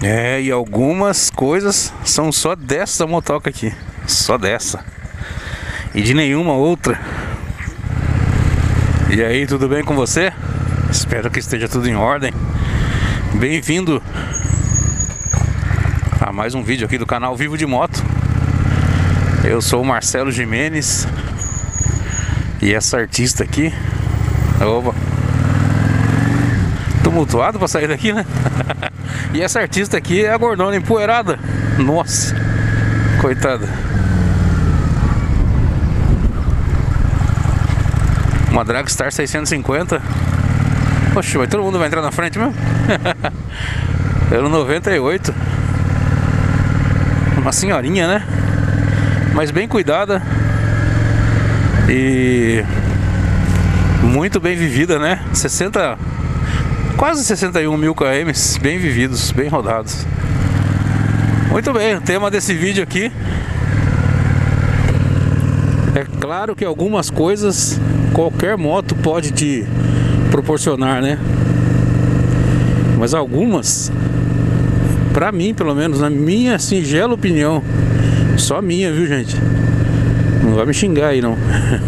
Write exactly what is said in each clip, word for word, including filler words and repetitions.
É, e algumas coisas são só dessa motoca aqui. Só dessa. E de nenhuma outra. E aí, tudo bem com você? Espero que esteja tudo em ordem. Bem-vindo a mais um vídeo aqui do canal Vivo de Moto. Eu sou o Marcelo Jimenez. E essa artista aqui... Opa! Tumultuado pra sair daqui, né? E essa artista aqui é a gordona empoeirada. Nossa, coitada. Uma Dragstar seiscentos e cinquenta. Poxa, mas todo mundo vai entrar na frente mesmo? Era noventa e oito. Uma senhorinha, né? Mas bem cuidada. E muito bem vivida, né? sessenta... Quase sessenta e um mil quilômetros, bem vividos, bem rodados. Muito bem, o tema desse vídeo aqui é claro que algumas coisas qualquer moto pode te proporcionar, né? Mas algumas, pra mim pelo menos, na minha singela opinião, só minha, viu, gente? Não vai me xingar aí, não.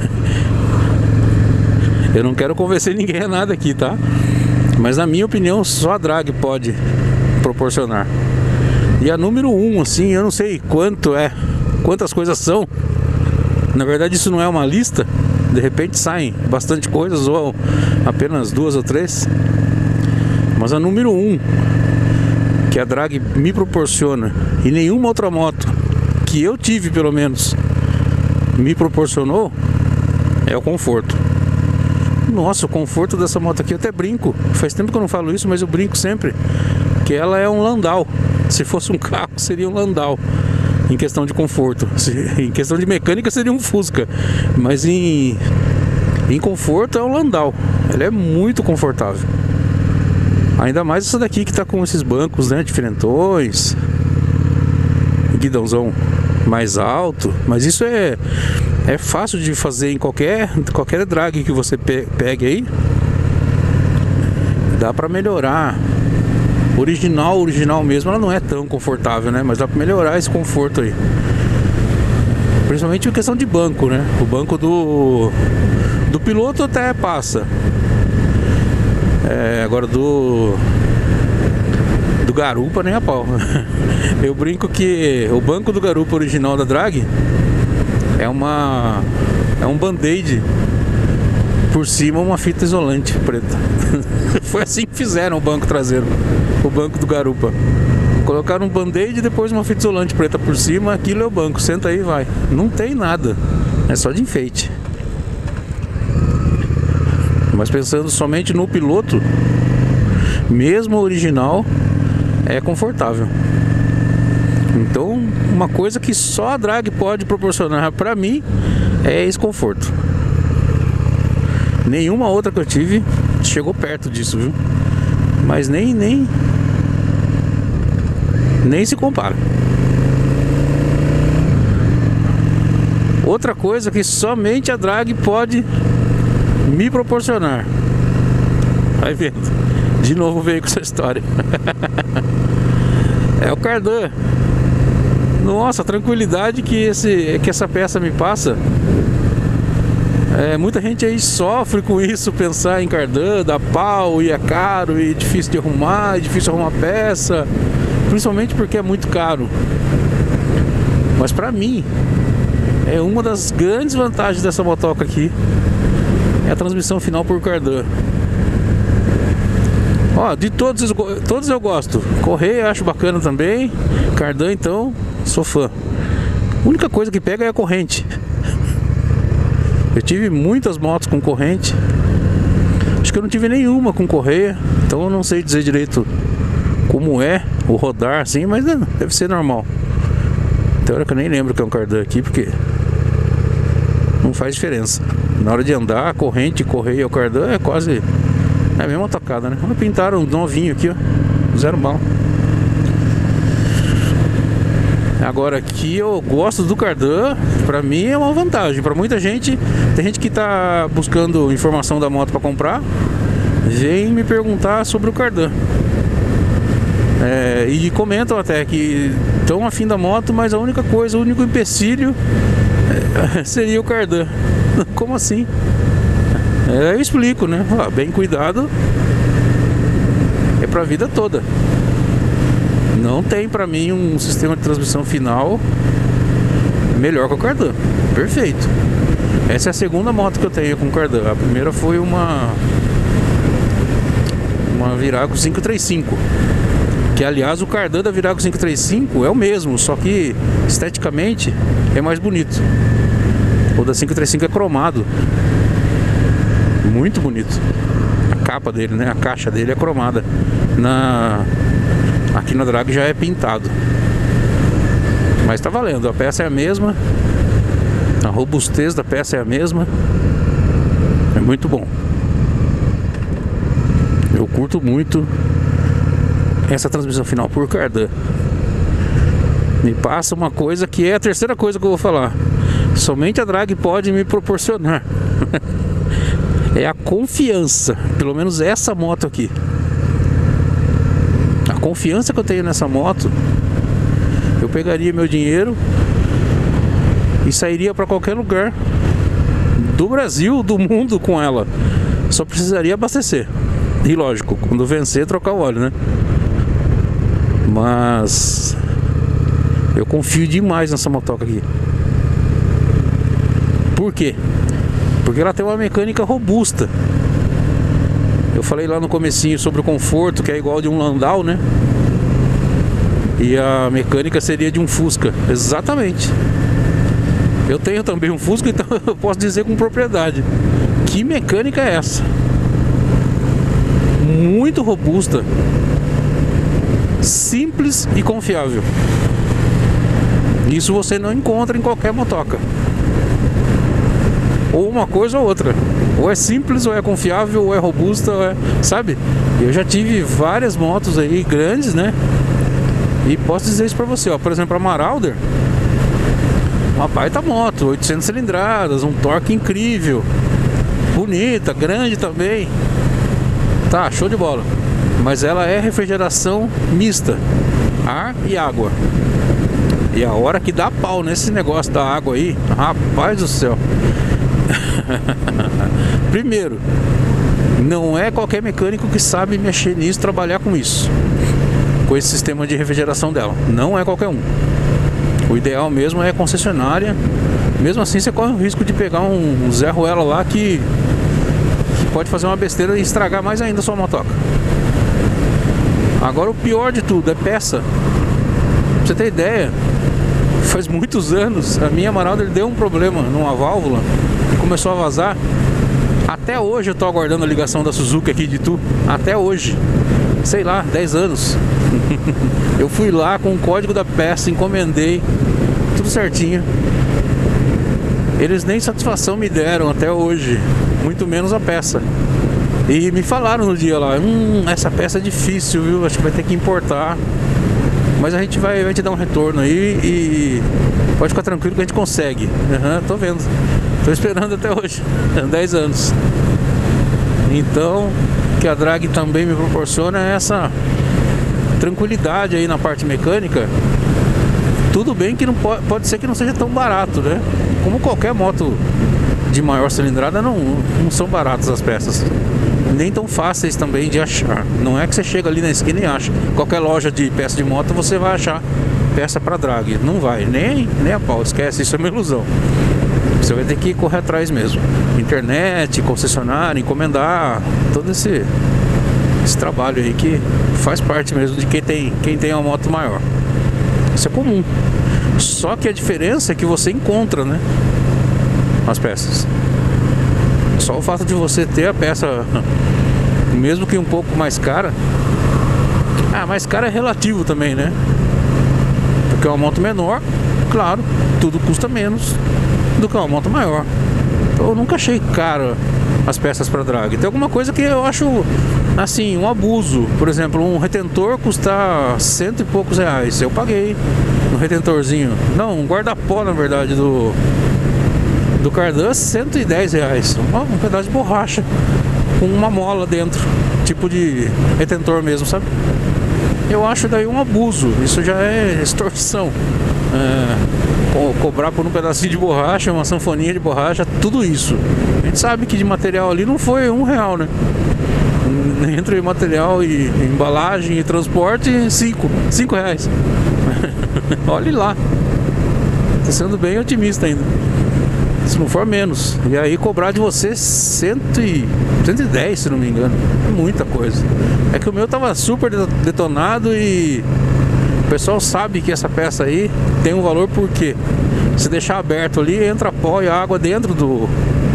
Eu não quero convencer ninguém a nada aqui, tá? Mas na minha opinião só a drag pode proporcionar. E a número um, assim, eu não sei quanto é, quantas coisas são. Na verdade isso não é uma lista. De repente saem bastante coisas, ou apenas duas ou três. Mas a número um que a drag me proporciona, e nenhuma outra moto que eu tive pelo menos me proporcionou, é o conforto. Nossa, o conforto dessa moto aqui, eu até brinco. Faz tempo que eu não falo isso, mas eu brinco sempre que ela é um Landau. Se fosse um carro, seria um Landau em questão de conforto. Em questão de mecânica, seria um Fusca. Mas em, em conforto, é um Landau. Ela é muito confortável. Ainda mais essa daqui que tá com esses bancos, né, diferentões, guidãozão mais alto. Mas isso é... É fácil de fazer em qualquer, qualquer drag que você pe pegue aí. Dá pra melhorar. Original, original mesmo, ela não é tão confortável, né? Mas dá pra melhorar esse conforto aí. Principalmente em questão de banco, né? O banco do, do piloto até passa. É, agora do... Do garupa nem a pau. Eu brinco que o banco do garupa original da drag é uma é um band-aid por cima, uma fita isolante preta. Foi assim que fizeram o banco traseiro, o banco do garupa. Colocaram um band-aid e depois uma fita isolante preta por cima. Aquilo é o banco, senta aí e vai. Não tem nada, é só de enfeite. Mas pensando somente no piloto, mesmo o original é confortável. Então, uma coisa que só a drag pode proporcionar pra mim é esse conforto. Nenhuma outra que eu tive chegou perto disso, viu? Mas nem, nem, nem se compara. Outra coisa que somente a drag pode me proporcionar. Vai vendo. De novo veio com essa história. É o cardan. Nossa, a tranquilidade que, esse, que essa peça me passa. É, muita gente aí sofre com isso, pensar em cardan, dá pau, e é caro, e difícil de arrumar, é difícil arrumar peça, principalmente porque é muito caro. Mas pra mim, é uma das grandes vantagens dessa motoca aqui, é a transmissão final por cardan. Ó, de todos, todos eu gosto. Correia eu acho bacana também. Cardan, então, sou fã. A única coisa que pega é a corrente. Eu tive muitas motos com corrente. Acho que eu não tive nenhuma com correia. Então eu não sei dizer direito como é o rodar assim, mas deve ser normal. Tem hora que eu nem lembro que é um cardan aqui, porque não faz diferença. Na hora de andar, a corrente, correia ou cardan é quase... É a mesma tocada, né? Pintaram um novinho aqui, ó. Zero bala. Agora aqui eu gosto do cardan. Pra mim é uma vantagem. Pra muita gente, tem gente que tá buscando informação da moto pra comprar, vem me perguntar sobre o cardan. É, e comentam até que estão afim da moto, mas a única coisa, o único empecilho é, seria o cardan. Como assim? É, eu explico, né? Ah, bem cuidado é pra vida toda. Não tem pra mim um sistema de transmissão final melhor que o cardan. Perfeito. Essa é a segunda moto que eu tenho com cardan. A primeira foi uma uma Virago quinhentos e trinta e cinco. Que aliás o cardan da Virago quinhentos e trinta e cinco é o mesmo, só que esteticamente é mais bonito. O da quinhentos e trinta e cinco é cromado. Muito bonito. A capa dele, né? A caixa dele é cromada. Na... Aqui na Drag já é pintado. Mas tá valendo, a peça é a mesma. A robustez da peça é a mesma. É muito bom. Eu curto muito essa transmissão final por cardan. Me passa uma coisa que é a terceira coisa que eu vou falar. Somente a Drag pode me proporcionar. É a confiança. Pelo menos essa moto aqui. A confiança que eu tenho nessa moto, eu pegaria meu dinheiro e sairia para qualquer lugar do Brasil, do mundo com ela. Só precisaria abastecer. E lógico, quando vencer, trocar o óleo, né? Mas eu confio demais nessa motoca aqui. Por quê? Porque ela tem uma mecânica robusta. Eu falei lá no comecinho sobre o conforto, que é igual de um Landau, né? E a mecânica seria de um Fusca. Exatamente. Eu tenho também um Fusca, então eu posso dizer com propriedade. Que mecânica é essa? Muito robusta, simples e confiável. Isso você não encontra em qualquer motoca. Ou uma coisa ou outra. Ou é simples, ou é confiável, ou é robusta, ou é... Sabe? Eu já tive várias motos aí grandes, né? E posso dizer isso pra você, ó. Por exemplo, a Marauder, uma baita moto, oitocentas cilindradas, um torque incrível, bonita, grande também. Tá, show de bola. Mas ela é refrigeração mista, ar e água. E a hora que dá pau nesse negócio da água aí, rapaz do céu. Primeiro, não é qualquer mecânico que sabe mexer nisso, trabalhar com isso, com esse sistema de refrigeração dela. Não é qualquer um. O ideal mesmo é concessionária. Mesmo assim você corre o risco de pegar um Zé Ruela lá que, que pode fazer uma besteira e estragar mais ainda a sua motoca. Agora o pior de tudo é peça. Pra você ter ideia, faz muitos anos a minha Marauder deu um problema numa válvula e começou a vazar. Até hoje eu tô aguardando a ligação da Suzuki aqui de Tu. Até hoje. Sei lá, dez anos. Eu fui lá com o código da peça, encomendei tudo certinho. Eles nem satisfação me deram até hoje, muito menos a peça. E me falaram no dia lá, hum, essa peça é difícil, viu? Acho que vai ter que importar. Mas a gente vai, vai te dar um retorno aí e pode ficar tranquilo que a gente consegue. Uhum, tô vendo. Tô esperando até hoje. dez anos. Então, o que a Drag também me proporciona é essa tranquilidade aí na parte mecânica. Tudo bem que não pode, pode ser que não seja tão barato, né? Como qualquer moto de maior cilindrada, não, não são baratas as peças. Nem tão fáceis também de achar. Não é que você chega ali na esquina e acha. Qualquer loja de peça de moto você vai achar peça para Drag. Não vai, nem, nem a pau, esquece, isso é uma ilusão. Você vai ter que correr atrás mesmo. Internet, concessionária, encomendar, todo esse, esse trabalho aí que faz parte mesmo de quem tem, quem tem uma moto maior. Isso é comum. Só que a diferença é que você encontra, né, as peças. Só o fato de você ter a peça, mesmo que um pouco mais cara. Ah, mais cara é relativo também, né? Porque uma moto menor, claro, tudo custa menos do que uma moto maior. Então, eu nunca achei caro as peças para Drag. Tem alguma coisa que eu acho assim, um abuso. Por exemplo, um retentor custar cento e poucos reais. Eu paguei no retentorzinho. Não, um guarda-pó, na verdade, do do cardan, cento e dez reais. Um, um pedaço de borracha com uma mola dentro, tipo de retentor mesmo, sabe? eu acho daí um abuso. Isso já é extorsão. É, co cobrar por um pedacinho de borracha, uma sanfoninha de borracha, tudo isso. A gente sabe que de material ali não foi um real, né? Entre material e embalagem e transporte, cinco, cinco reais. Olhe lá. Tô sendo bem otimista ainda. Se não for menos. E aí cobrar de você cento e dez, se não me engano. É muita coisa. É que o meu tava super detonado e o pessoal sabe que essa peça aí tem um valor porque se deixar aberto ali, entra pó e água dentro do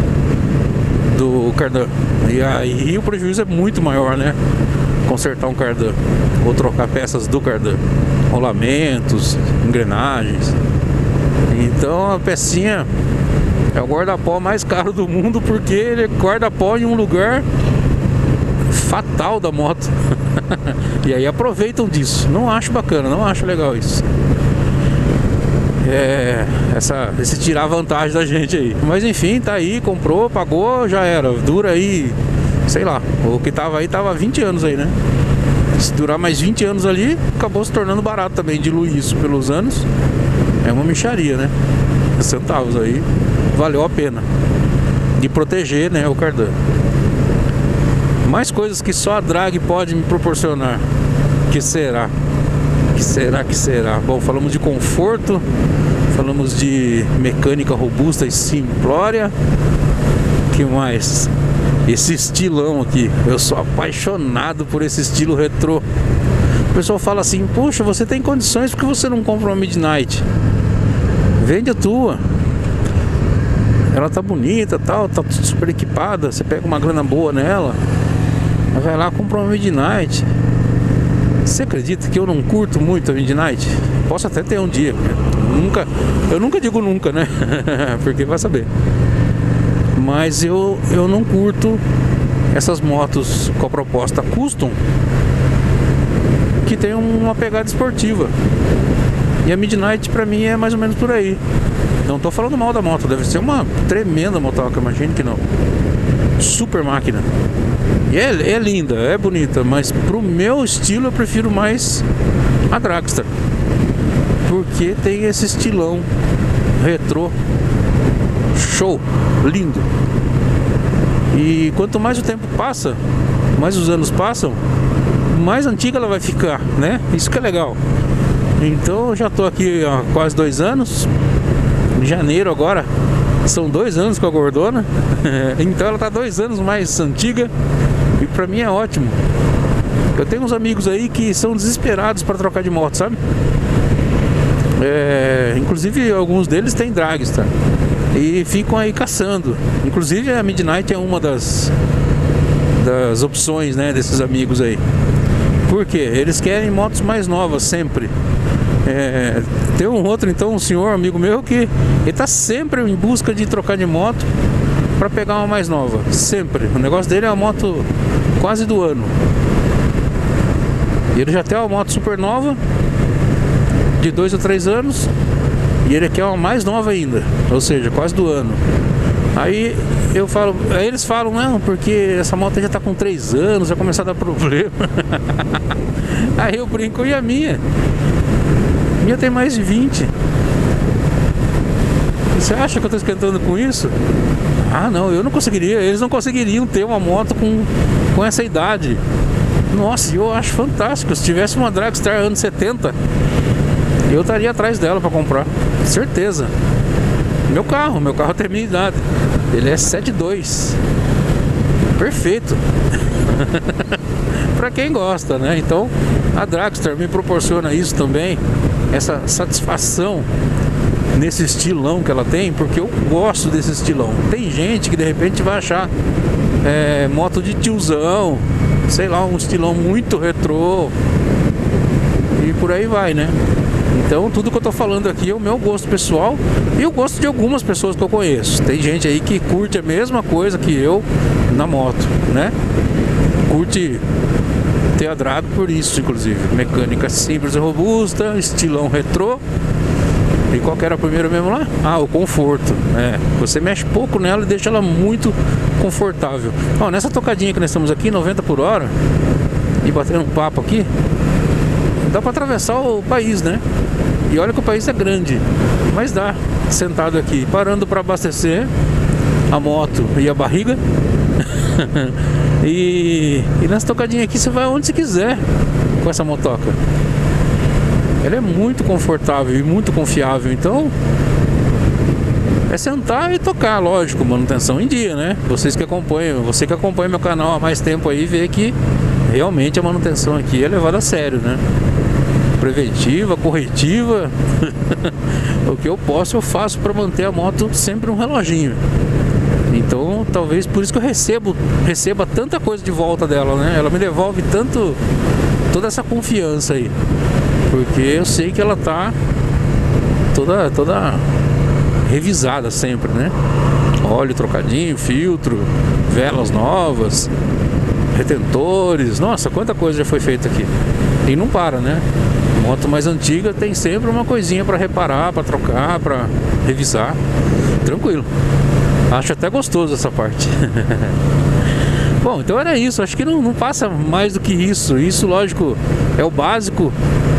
do cardan. E aí o prejuízo é muito maior, né? Consertar um cardan ou trocar peças do cardan, rolamentos, engrenagens. Então a pecinha é o guarda-pó mais caro do mundo porque ele guarda pó em um lugar fatal da moto. E aí aproveitam disso. Não acho bacana, não acho legal isso. É, essa, esse tirar vantagem da gente aí. Mas enfim, tá aí, comprou, pagou, já era. Dura aí, sei lá, o que tava aí tava vinte anos aí, né? Se durar mais vinte anos ali, acabou se tornando barato também. Diluir isso pelos anos é uma mixaria, né? Centavos aí, valeu a pena. De proteger, né, o cardan. Mais coisas que só a drag pode me proporcionar. Que será? Que será que será? Bom, falamos de conforto, falamos de mecânica robusta e simplória. Que mais? Esse estilão aqui. Eu sou apaixonado por esse estilo retrô. O pessoal fala assim: poxa, você tem condições, porque você não compra uma Midnight? Vende a tua. Ela tá bonita, tal, tá super equipada. Você pega uma grana boa nela, vai lá, compra uma Midnight. Você acredita que eu não curto muito a Midnight? Posso até ter um dia. Nunca, eu nunca digo nunca, né? Porque vai saber. Mas eu, eu não curto essas motos com a proposta custom que tem uma pegada esportiva. E a Midnight pra mim é mais ou menos por aí. Não tô falando mal da moto, deve ser uma tremenda motoca, imagine que não. Super máquina. E é, é linda, é bonita, mas pro meu estilo eu prefiro mais a Dragster. Porque tem esse estilão retrô. Show, lindo. E quanto mais o tempo passa, mais os anos passam, mais antiga ela vai ficar, né? Isso que é legal. Então eu já tô aqui há quase dois anos. Em janeiro agora são dois anos com a gordona. Então ela tá dois anos mais antiga. E pra mim é ótimo. Eu tenho uns amigos aí que são desesperados para trocar de moto, sabe? É, inclusive alguns deles têm Dragster e ficam aí caçando. Inclusive a Midnight é uma das das opções, né, desses amigos aí. Por quê? Eles querem motos mais novas sempre. É, tem um outro, então, um senhor, amigo meu, que ele tá sempre em busca de trocar de moto para pegar uma mais nova, sempre. O negócio dele é uma moto quase do ano. E ele já tem uma moto super nova, de dois ou três anos, e ele quer uma mais nova ainda, ou seja, quase do ano. Aí eu falo, aí eles falam, não, porque essa moto já tá com três anos, vai começar a dar problema. Aí eu brinco, e a minha? A minha tem mais de vinte. Você acha que eu tô esquentando com isso? Ah, não, eu não conseguiria, eles não conseguiriam ter uma moto com, com essa idade. Nossa, eu acho fantástico. Se tivesse uma Dragstar anos setenta, eu estaria atrás dela para comprar, certeza. Meu carro, meu carro tem minha idade. Ele é sete dois. Perfeito. Para quem gosta, né? Então a Dragster me proporciona isso também, essa satisfação nesse estilão que ela tem, porque eu gosto desse estilão. Tem gente que de repente vai achar é, moto de tiozão, sei lá, um estilão muito retrô e por aí vai, né? Então tudo que eu tô falando aqui é o meu gosto pessoal e o gosto de algumas pessoas que eu conheço. Tem gente aí que curte a mesma coisa que eu na moto, né? Curte ter a Drago por isso, inclusive. Mecânica simples e robusta, estilão retrô. E qual que era a primeira mesmo lá? Ah, o conforto. É, você mexe pouco nela e deixa ela muito confortável. Ó, nessa tocadinha que nós estamos aqui, noventa por hora, e batendo um papo aqui, dá para atravessar o país, né? E olha que o país é grande, mas dá, sentado aqui, parando para abastecer a moto e a barriga. e, e nessa tocadinha aqui você vai onde você quiser com essa motoca. Ela é muito confortável e muito confiável, então é sentar e tocar, lógico, manutenção em dia, né? Vocês que acompanham, você que acompanha meu canal há mais tempo aí, vê que realmente a manutenção aqui é levada a sério, né? Preventiva, corretiva. O que eu posso eu faço para manter a moto sempre um reloginho. Então talvez por isso que eu recebo receba tanta coisa de volta dela, né? Ela me devolve tanto, toda essa confiança aí, porque eu sei que ela tá toda toda revisada sempre, né? Óleo trocadinho, filtro, velas novas, retentores, nossa, quanta coisa já foi feita aqui. E não para, né? Moto mais antiga tem sempre uma coisinha para reparar, para trocar, para revisar. Tranquilo. Acho até gostoso essa parte. Bom, então era isso. Acho que não, não passa mais do que isso. Isso, lógico, é o básico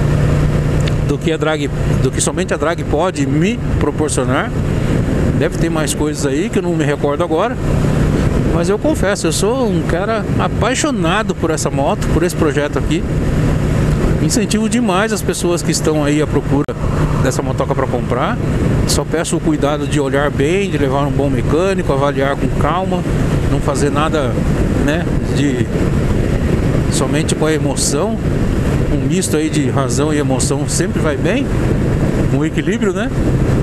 do que a drag, do que somente a drag pode me proporcionar. Deve ter mais coisas aí que eu não me recordo agora. Mas eu confesso, eu sou um cara apaixonado por essa moto, por esse projeto aqui. Incentivo demais as pessoas que estão aí à procura dessa motoca para comprar. Só peço o cuidado de olhar bem, de levar um bom mecânico, avaliar com calma, não fazer nada, né, de somente com a emoção. Um misto aí de razão e emoção sempre vai bem, um equilíbrio, né?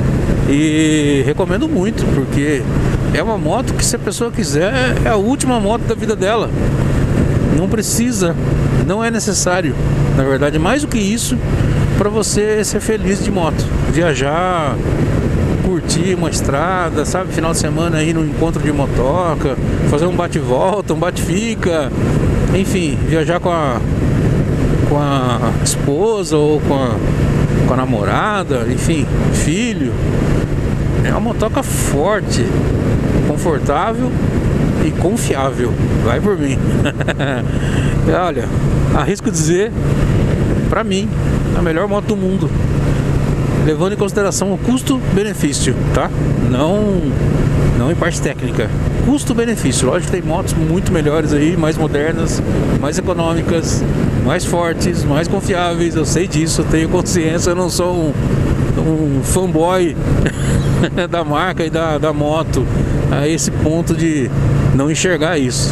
E recomendo muito, porque é uma moto que, se a pessoa quiser, é a última moto da vida dela. Não precisa, não é necessário, na verdade, mais do que isso, para você ser feliz de moto. Viajar, curtir uma estrada, sabe, final de semana aí no encontro de motoca, fazer um bate-volta, um bate-fica, enfim, viajar com a, com a esposa ou com a, com a namorada, enfim, filho. É uma motoca forte, confortável e confiável. Vai por mim. Olha, arrisco dizer, pra mim, a melhor moto do mundo, levando em consideração o custo-benefício, tá? Não, não em parte técnica. Custo-benefício. Lógico que tem motos muito melhores aí, mais modernas, mais econômicas, mais fortes, mais confiáveis. Eu sei disso, eu tenho consciência, eu não sou um, um fanboy da marca e da, da moto a esse ponto de não enxergar isso.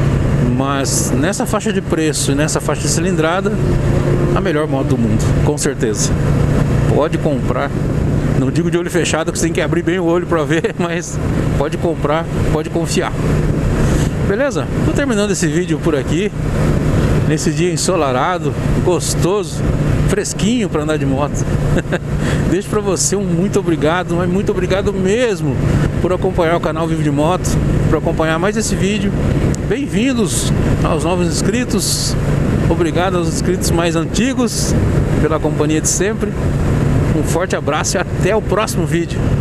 Mas nessa faixa de preço e nessa faixa de cilindrada, a melhor moto do mundo, com certeza. Pode comprar. Não digo de olho fechado, que você tem que abrir bem o olho para ver, mas pode comprar, pode confiar. Beleza? Tô terminando esse vídeo por aqui, nesse dia ensolarado, gostoso, fresquinho para andar de moto. Deixo para você um muito obrigado, mas muito obrigado mesmo por acompanhar o canal Vivo de Moto, por acompanhar mais esse vídeo. Bem-vindos aos novos inscritos, obrigado aos inscritos mais antigos pela companhia de sempre. Um forte abraço e até o próximo vídeo.